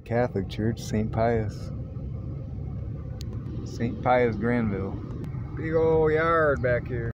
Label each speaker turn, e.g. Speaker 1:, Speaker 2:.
Speaker 1: Catholic Church, St. Pius. St. Pius Granville. Big old yard back here.